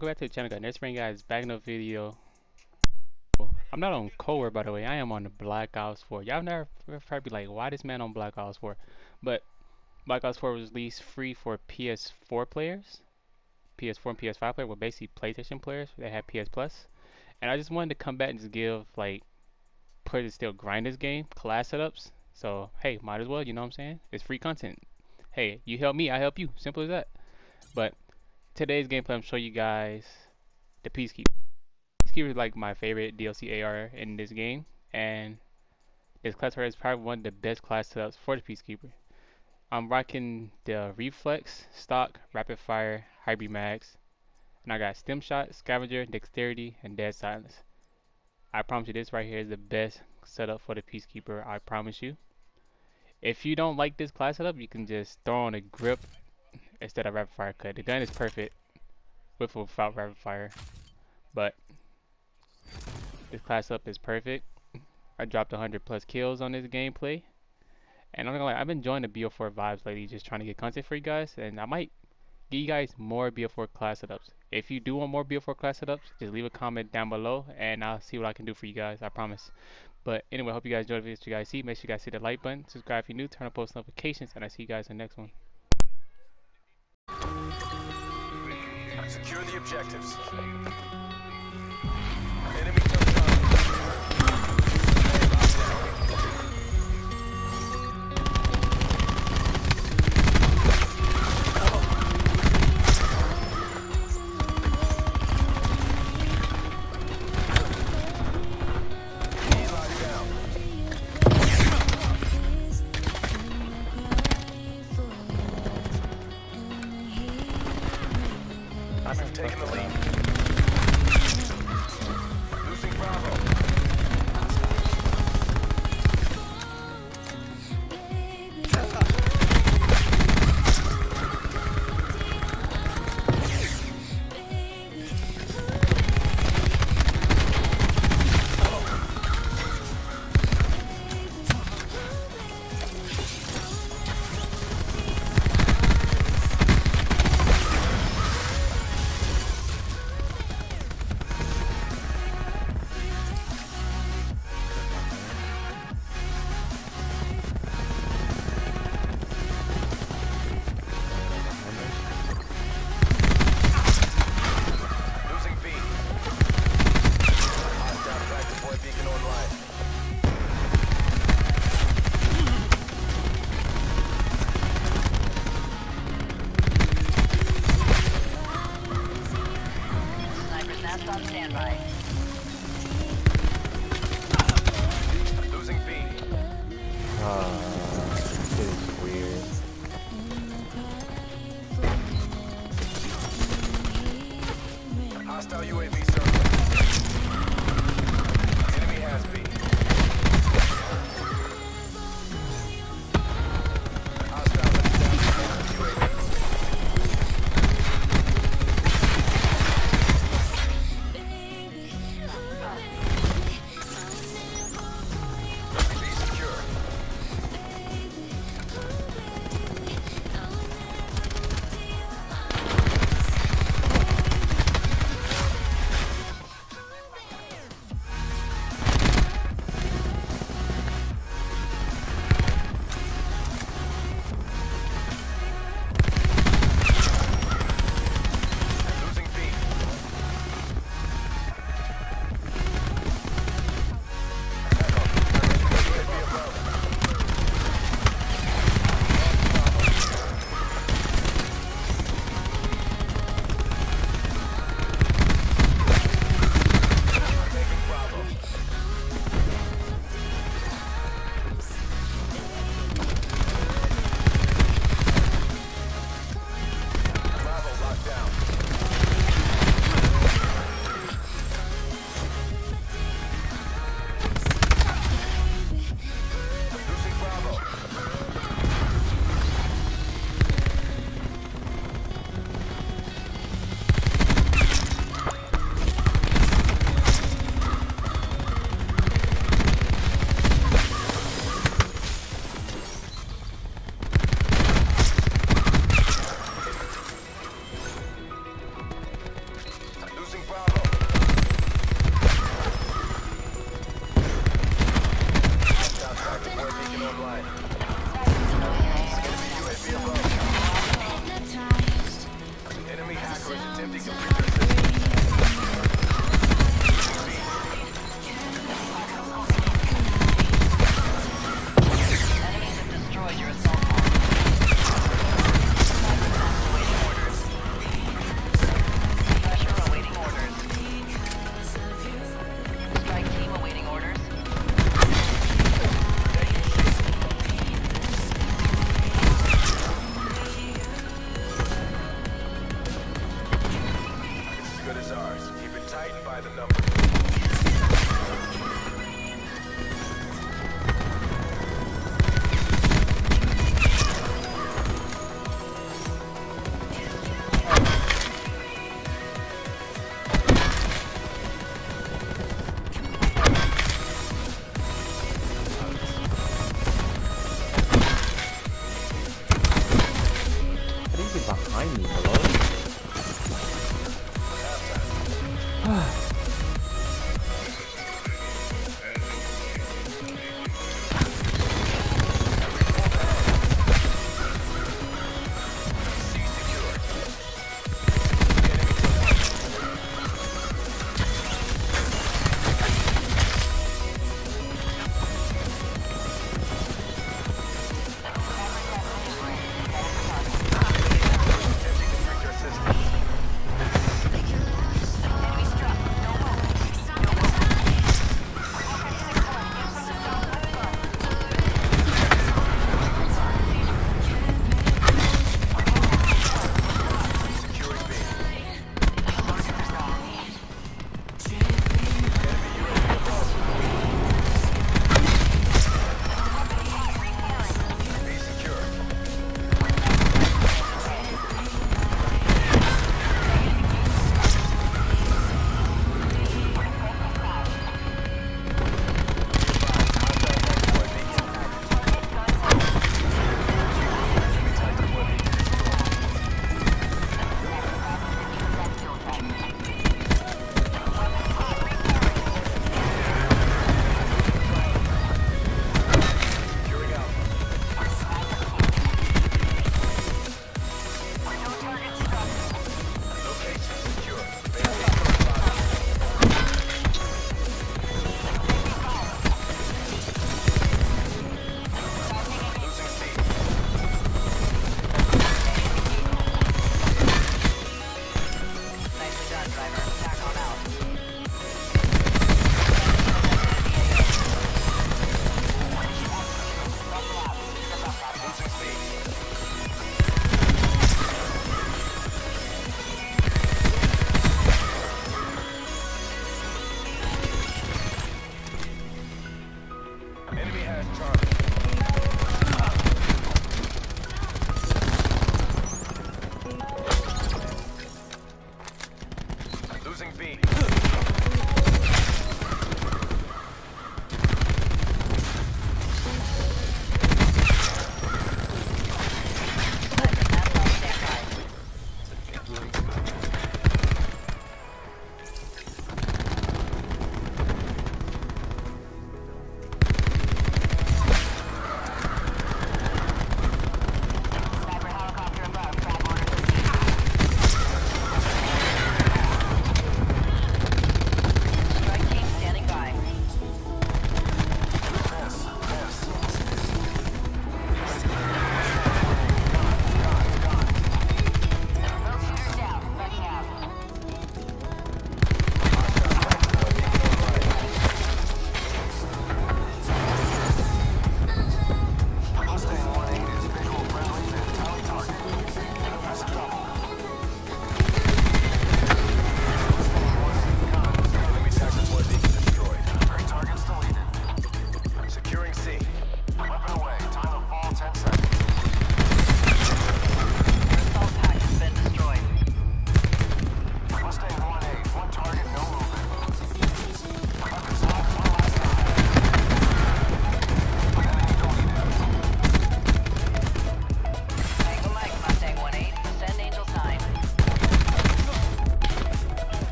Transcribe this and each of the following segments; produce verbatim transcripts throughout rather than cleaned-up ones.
welcome back to the channel, guys. Next bring guys back in the video. I'm not on Cold War, by the way. I am on the Black Ops four. Y'all never probably be like, why this man on Black Ops four? But Black Ops four was released free for P S four players, P S four and P S five players, well basically PlayStation players that had P S Plus. And I just wanted to come back and just give like put it still grind this game, class setups. So hey, might as well, you know what I'm saying? It's free content. Hey, you help me, I help you. Simple as that. But today's gameplay, I'm showing you guys the Peacekeeper. Peacekeeper is like my favorite D L C A R in this game, and this class is probably one of the best class setups for the Peacekeeper. I'm rocking the Reflex, Stock, Rapid Fire, Hybrid Mags, and I got Stim Shot, Scavenger, Dexterity, and Dead Silence. I promise you this right here is the best setup for the Peacekeeper, I promise you. If you don't like this class setup, you can just throw on a grip instead of Rapid Fire, cut. The gun is perfect with or without Rapid Fire, but this class up is perfect. I dropped one hundred plus kills on this gameplay, and I'm not gonna lie, I've been enjoying the B O four vibes lately, just trying to get content for you guys, and I might give you guys more B O four class setups. If you do want more B O four class setups, just leave a comment down below, and I'll see what I can do for you guys, I promise. But anyway, hope you guys enjoyed the video you guys see. Make sure you guys hit the like button, subscribe if you're new, turn on post notifications, and I see you guys in the next one. Secure the objectives. Enemy touch down. I've taken the lead.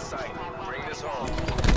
sight. Bring this home.